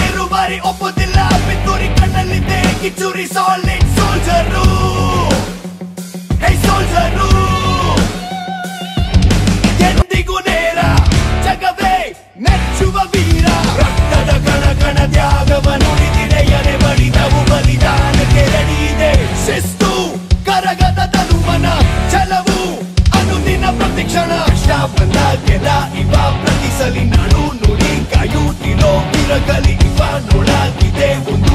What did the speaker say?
ಬಾರಿ ಒಪ್ಪುತ್ತಿಲ್ಲ ಪಿತ್ತೂರಿ ಕಣ್ಣಲ್ಲಿದ್ದೆ ಕಿಚ್ಚೂರಿ ಸಾಲಿಡ್ ಸೋಲ್ಜರು ಹೇ ಸೋಲ್ಜರು ಎಂದಿಗೂ ನೇರ ಜಗವೇ ಮೆಚ್ಚುವ ವೀರ ರಕ್ತದ ಕಣ ಕಣ ತ್ಯಾಗವ ನುಡಿದಿದೆ ಎದೆ ಬಡಿದವು ಬಲಿದಾನಕ್ಕೆ ರೆಡಿ ಇದೆ ಶಿಸ್ತು ಕರಗದ ತನುಮನ ಛಲವು ಅನುದಿನ ಪ್ರತಿಕ್ಷಣ ಕಷ್ಟ ಬಂದಾಗೆಲ್ಲ ಇವ ಪ್ರತಿಸಲಿ ನಾಡು ನುಡಿ ಕಾಯುತ್ತಿರೋ ಇರಗಲಿ ಇವ ನೋಡಾಗಿದೆ